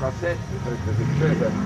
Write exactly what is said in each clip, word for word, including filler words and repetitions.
kassett, ütlesid tööd.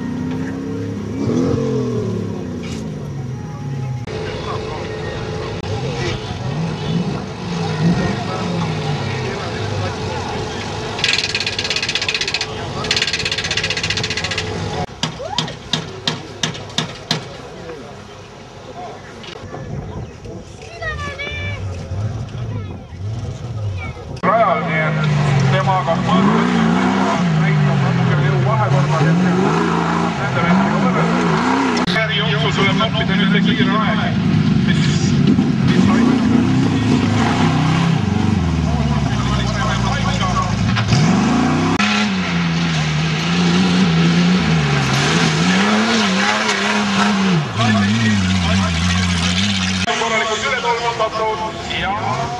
Rajal, nii et temaga mõttes näitab natukene jõu vahekorral, et nende vestega võrrelda. Järgi jooksul tuleb noppida nüüd see kiire aeg, mis, mis aitab. Korralikult üle tolmatatud ja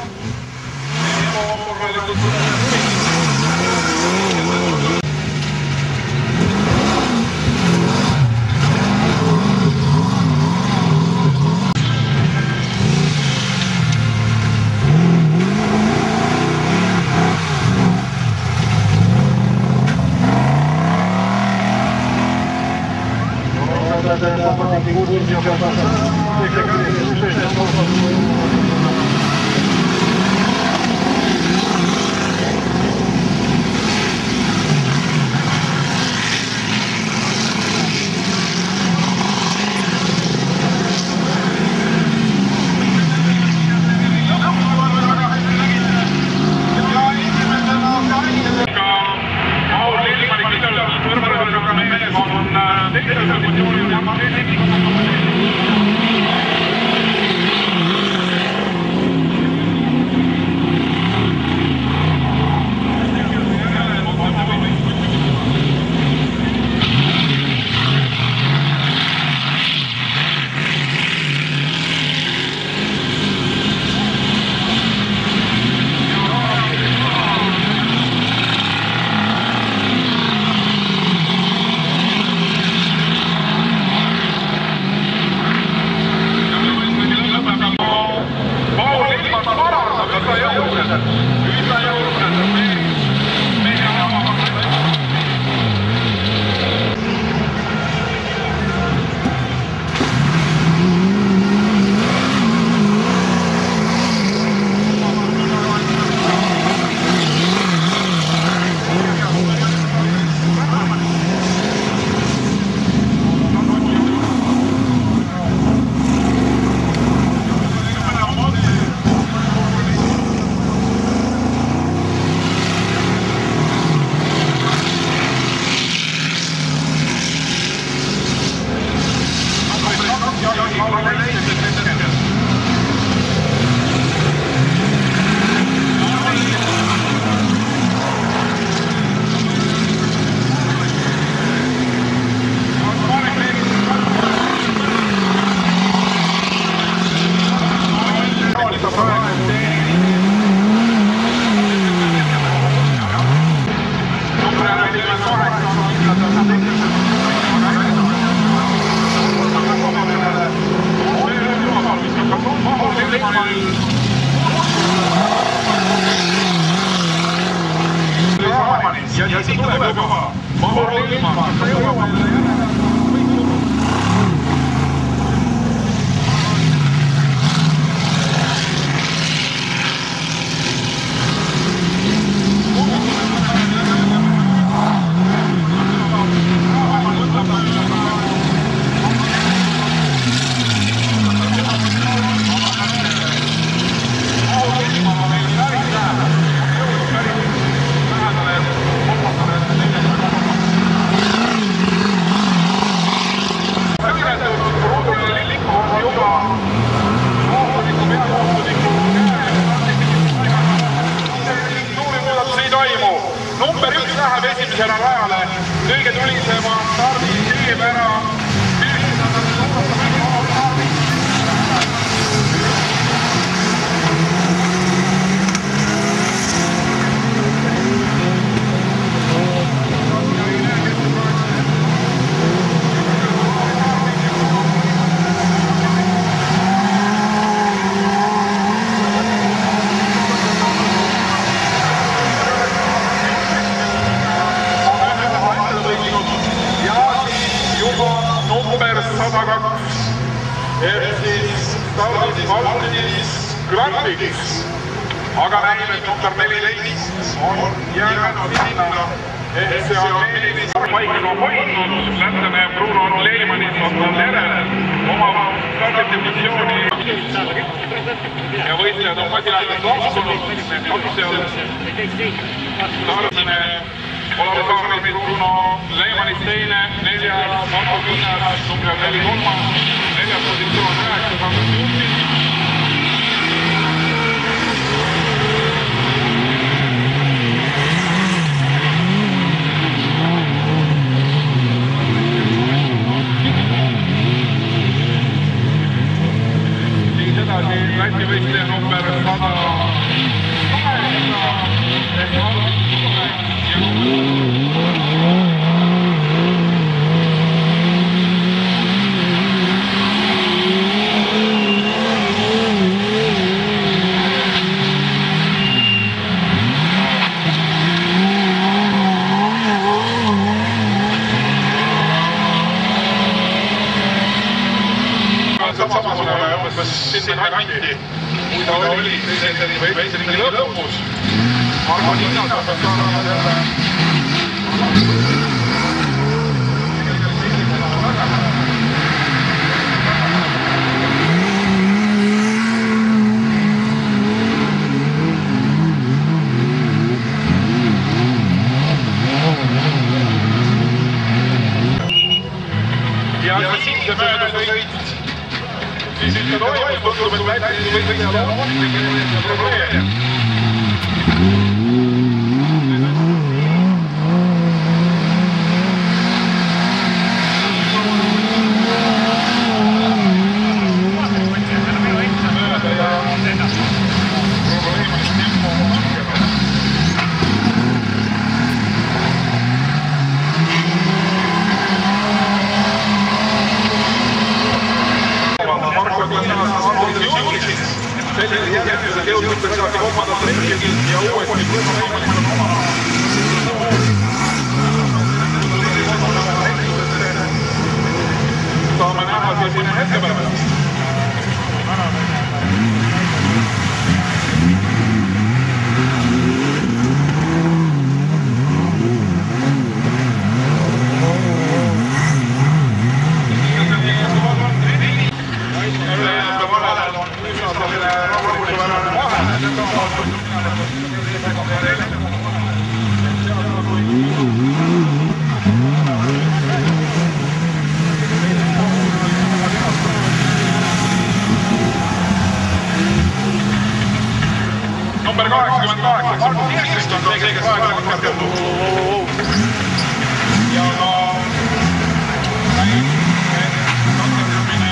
ja siit tuleb juba mahul ilma, hakka jõuama number üks läheb esimesena rajale, kõige tulisema stardi teeb ära et siis stardis Martinis Grandiks, aga näib, et number neliteist on jäänud sinna, et see on eelis paika hoidnud. Lätlane Bruno Leimannis on tal järel oma stardimissiooni ja võistlejad on masinatest lahkunud, need kaks seal Tarmene Olav Kaarlis, Bruno Leimannis teine, neljas, Marko Kinnas, number neli kolmas, neljas positsioon üheksa, Sandra Juhti. Siis edasi Läti võistleja number sada kaheksa ehk Alvis Kuhle ja samasugune umbes sinna kanti, kui ta oli teise ringi lõpus. Marko Kinnas on saanud jälle ja siit see möödusõit siis ikka toimub, tundub, et Lätis võistlejal on tegelikult probleem. Mööda ja probleemist tempo on langenud. Marko Kinnas Andris Juhtis, sellised järgmised jõudnud tagasi kolmandat ringil ja uuesti Bruno Leimannis on oma saame näha siin hetke pärast. Number kaheksakümmend kaheksa, Marko Kinnas on see, kes aeglaselt katkendub. Ja ka näib, et katkendamine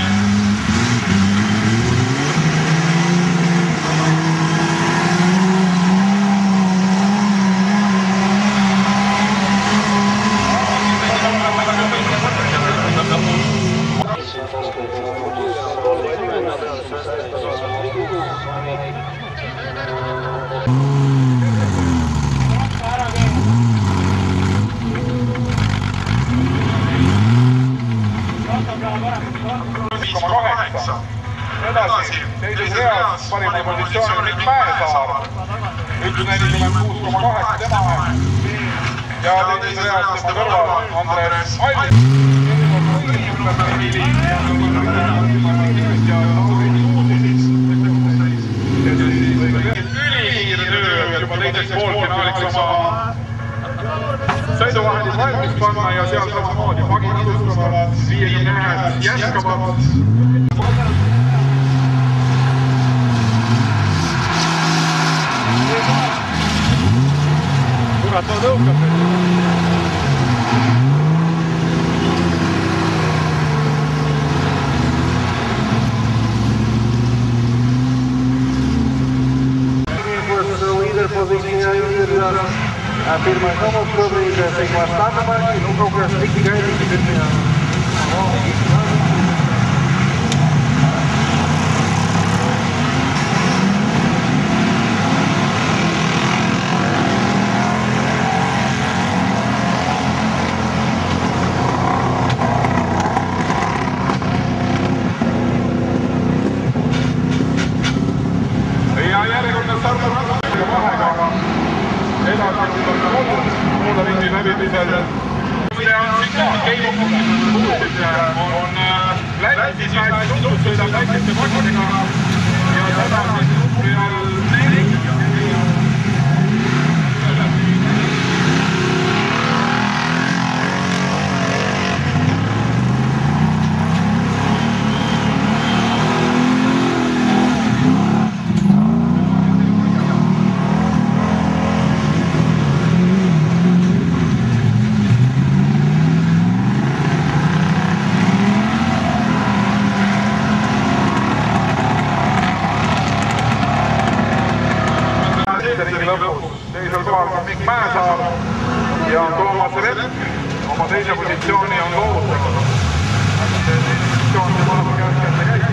viis koma kaheksa. Edasi, teises reas parima positsioon Mikk Mäesaar, üks nelikümmend kuus koma kaheksa tema ja teises reas tema kõrval Andres Allis. Ülikiire töö juba teisest poolfinaaliks oma sõiduvahendid valmis panna ja seal samamoodi pagid tõstavad viiekümne ühest jätkavad. Kurat, too tõukab nüüd. Afirmamos sobre el bastante más y nunca hubiera sticky guy que tenía. läbimisel. See on signaal Keimukusid on läbi, siis vähest sõidab väikeste pakadega ja seda siis numbri all neli. Teisel kohal on Mikk Mäesaar ja Toomas Repp oma teise positsiooni on loovutanud. See positsioon on vahepeal kätte käib.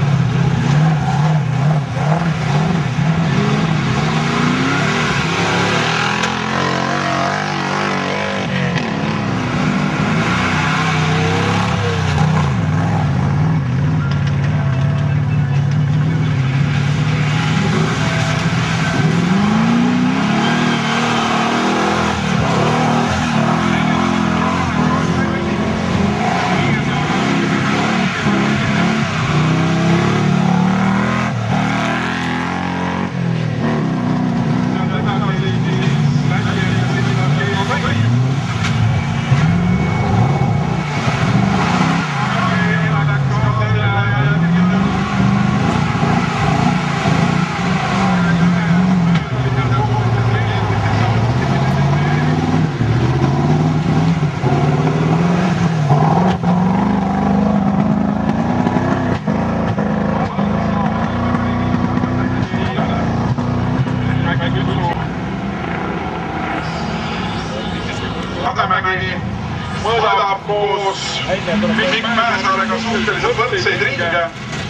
Rademägi mõõdab koos Mikk Mäesaarega suhteliselt võrdseid ringe.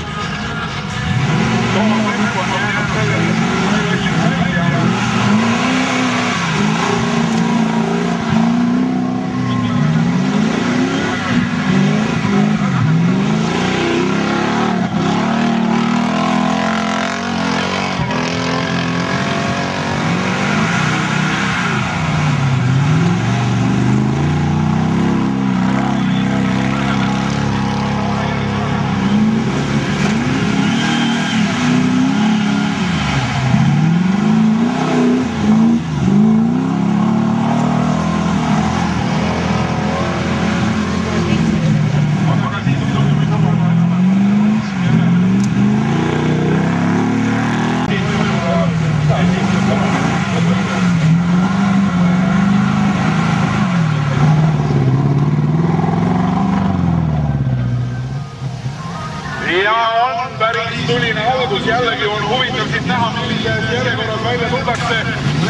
Toomas Repp on jäänud sellest välja. Ja on päris tuline algus, jällegi on huvitav siit näha, millises järjekorras välja tullakse.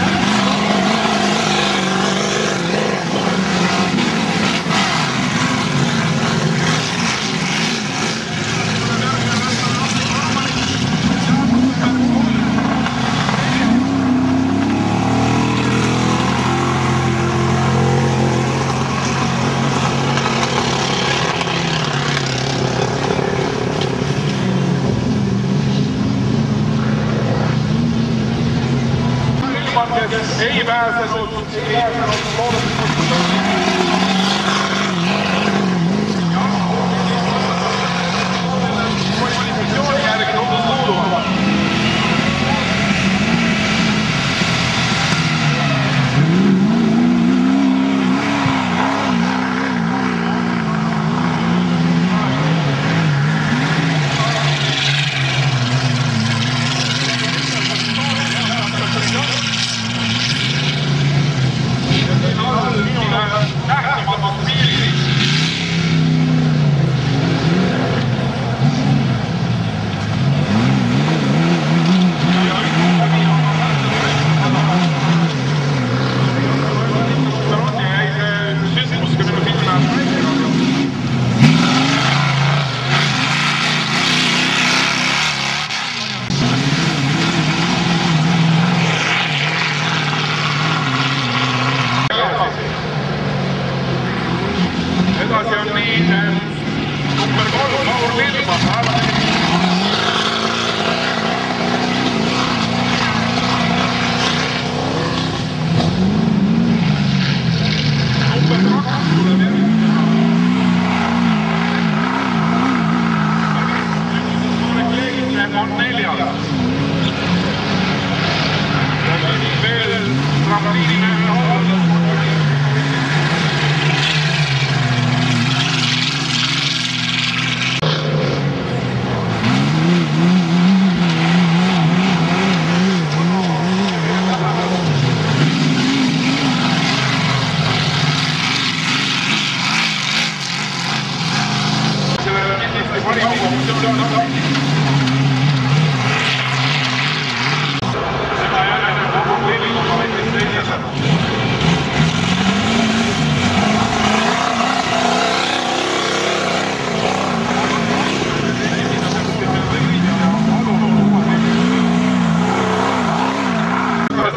Ei pääsenud, ei pääsenud loodetavasti. Kvalifikatsiooni järgi tundus puuduva.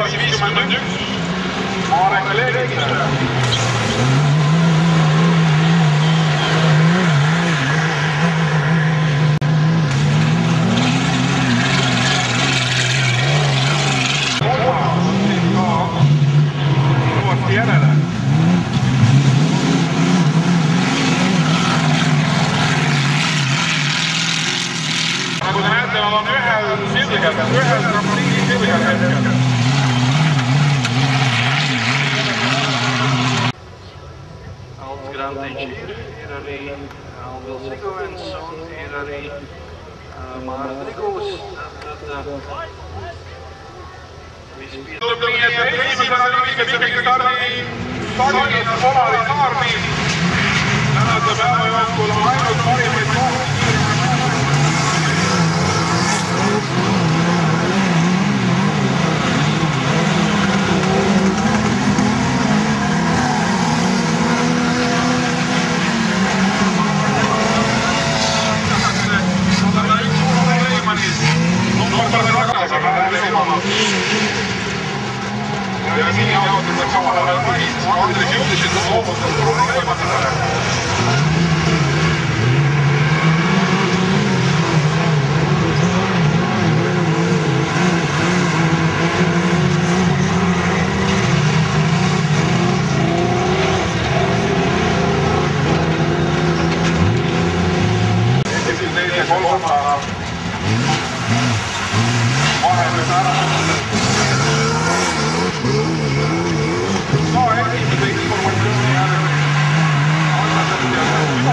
viis viiskümmend üks, Marek Leevitaja. Järele. Nagu te näete, nad on ühel silgel, ühel trampliini silgel hetkel. Alt Grande Ferrari, Aldo Sigo en Son Ferrari, maar Rigo's, dat Tuleb nii, et esimesel viiskümmend stardi stardi Solari Saarniil. Tänase päeva jooksul on ainult parimaid kohti. sada üks Uno Leimanis. Number tagasi, aga läbi oma. Ja siin jaotatakse samal ajal valis, Andres Jõudised on loomutud probleemadele. Esimese teise kolmanda vaheldus ära. Ka esimese informatsiooni järgi annatud ja süva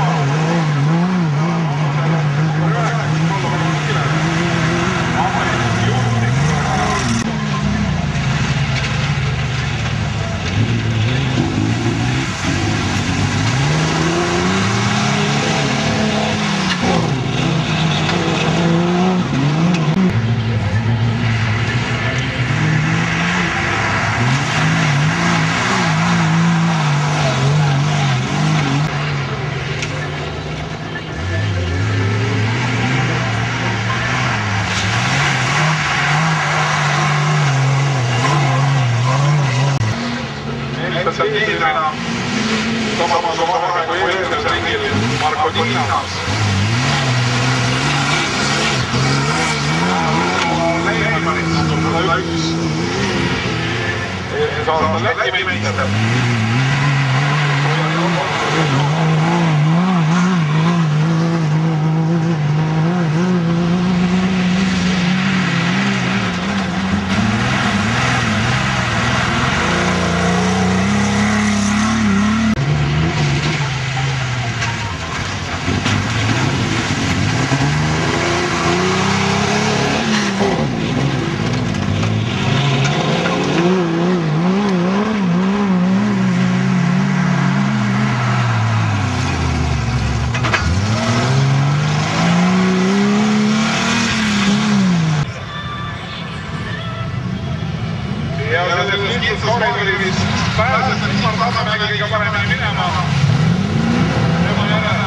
Tiirina, samas oma vahe kui eelmisel ringil Marko Tiinas. Leimanis sada üks. Eelmise aasta Läti meister. Ja selles kiitsuskoridoris pääses Ismar Tasamägi kõige paremini minema. Tema järele.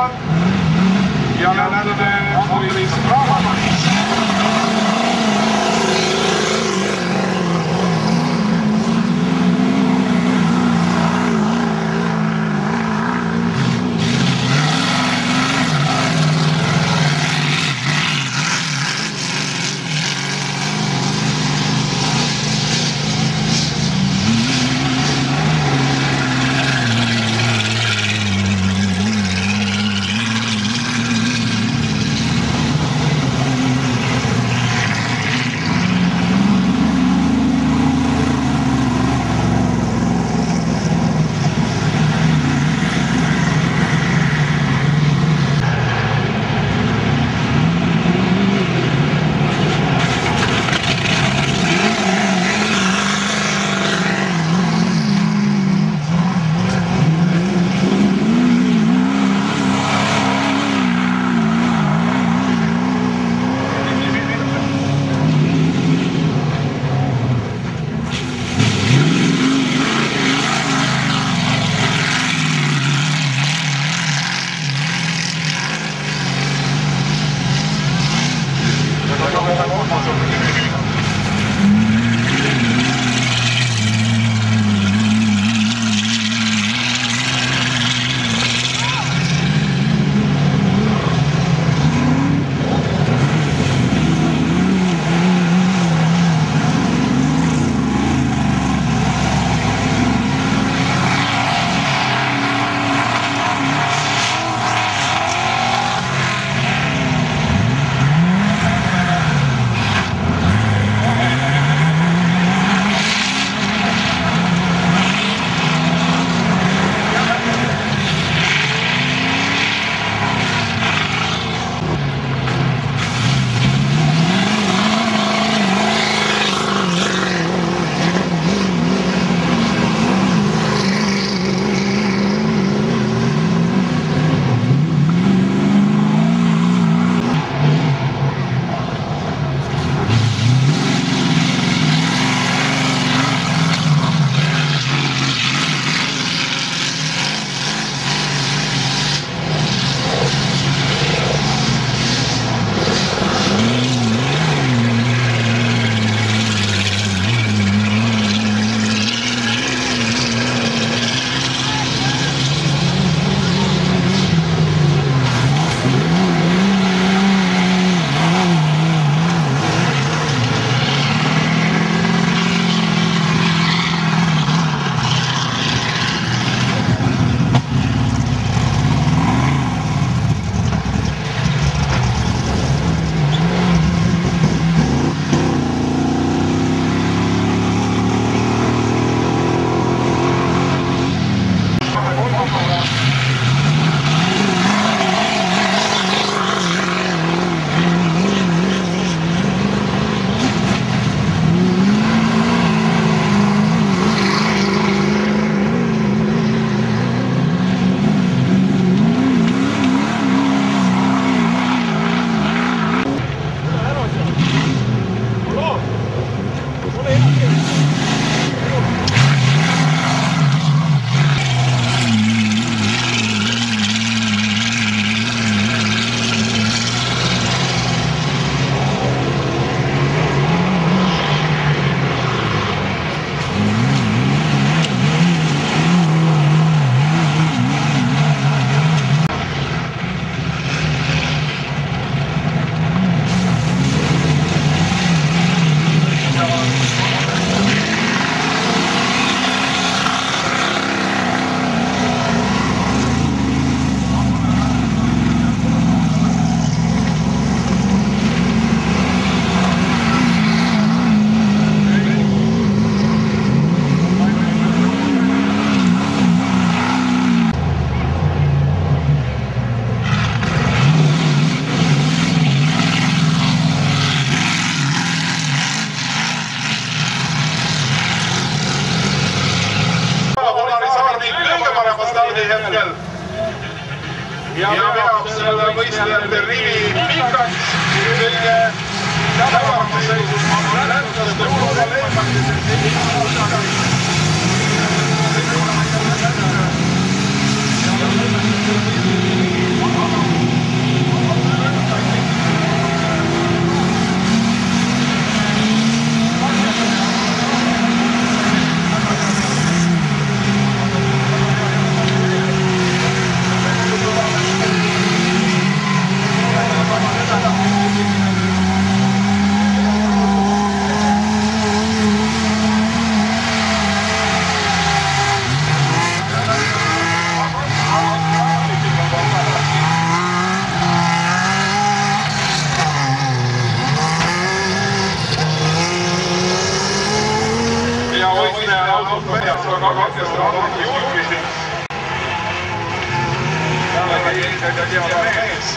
tulevad ja nende oli lihtsalt raamat. hetkel ja veab selle võistlejate rivi pikaks, kõige tavamas seisus lätlaste hulga lehmad. Andrus juhtimiseks. jällegi eelkõige teada mees.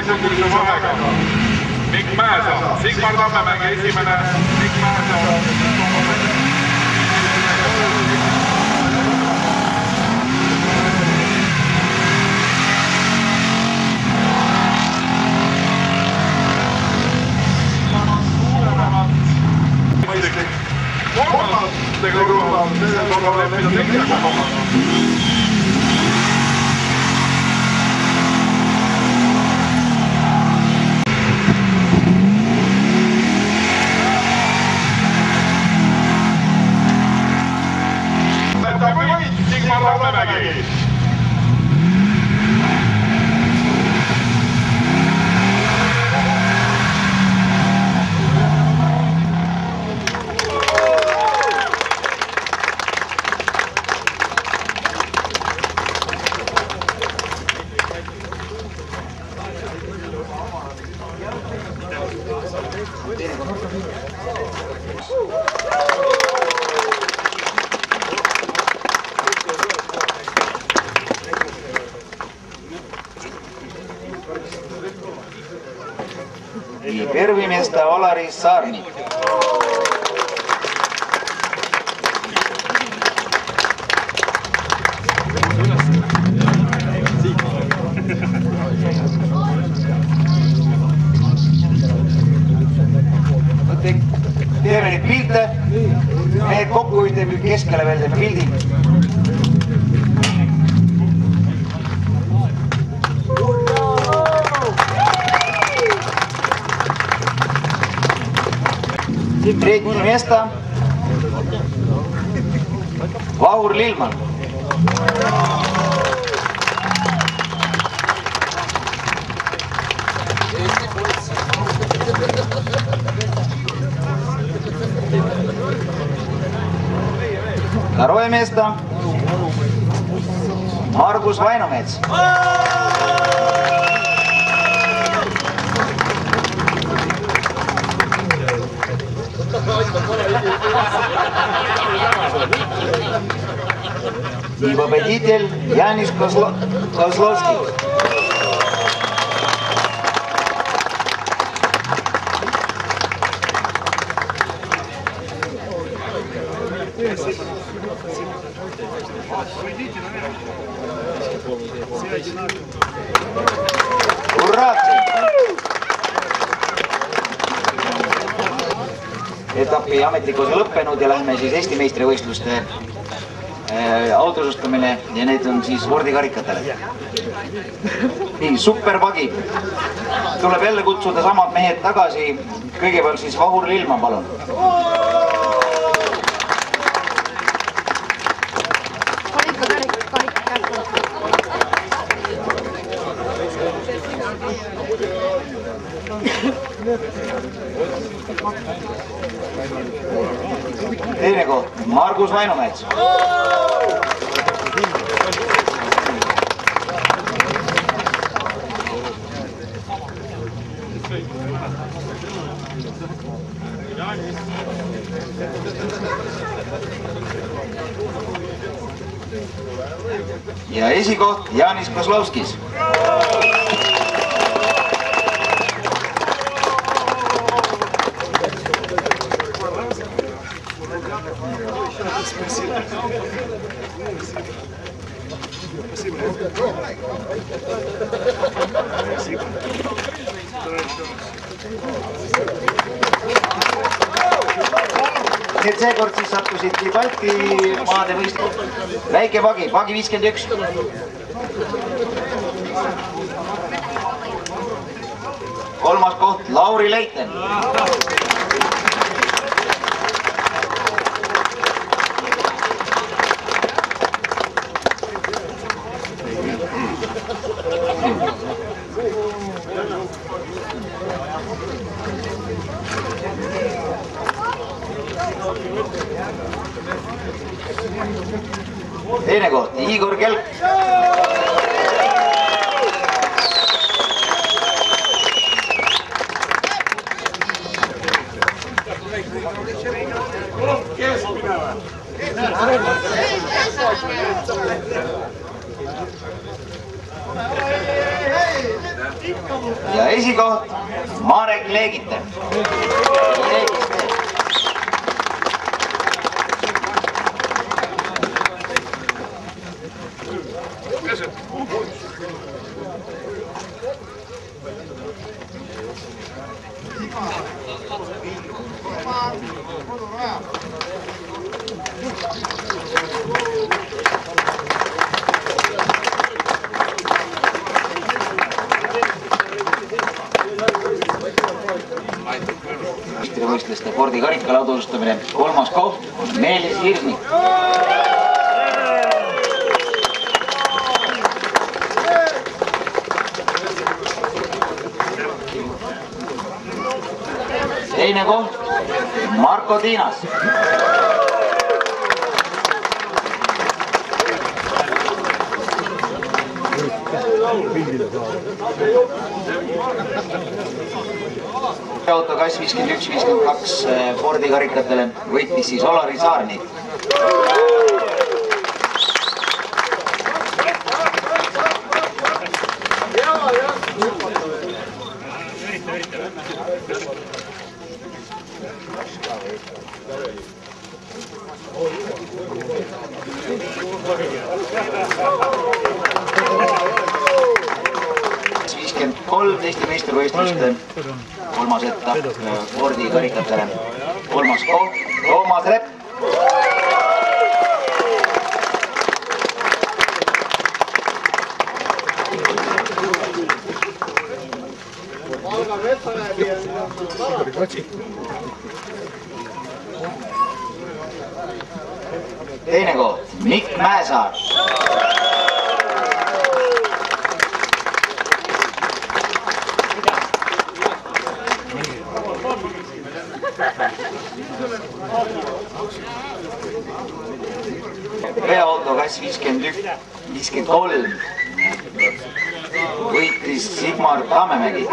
sekundimise vahega. Mikk Mäesa, Sigmar Tammemägi esimene, Mikk Mäesa. Kolmandega kõrval, see tuleb leppida teisega kolmandega. Sigmar Tammemägi. Pervimeeste Alari Saarni. Teeme neid pilte, need kokku ühte keskele veel teeme pildi. Третье место Ваур Лильман. Второе место Маргус Вайномец. И победитель Янис Козло... Козловский. Ура! Etapi ametlikkus lõppenud ja lähme siis Eesti meistrivõistluste autosustamine ja need on siis spordikarikatele. Nii, superpagi. Tuleb jälle kutsuda samad mehed tagasi. Kõigepealt siis Vahur Lilman, palun. Teine koht, Margus Vainumets. Ja esikoht Janis Kozlovskis. Need seekord siis sattusidki Balti maade võistlus. Väike pagi, pagi viiskümmend üks. Kolmas koht Lauri Leiten. Teine koht, Igor Kelk. ja esikoht Marek Leegite. Võistluste spordikarika ladulustamine, kolmas koht, Meelis Hirsnik. Teine koht, Marko Tiinas. Autokass viiskümmend üks viiskümmend kaks spordikarikatele võitis siis Olari Saarnik. viiskümmend kolm Eesti meistrivõistluste kolmas etapp spordikarikatele. Kolmas koht, Toomas Repp. Teine koht, Mikk Mäesaar. Veoautokass viiskümmend üks viiskümmend kolm võitis Sigmar Tammemägi.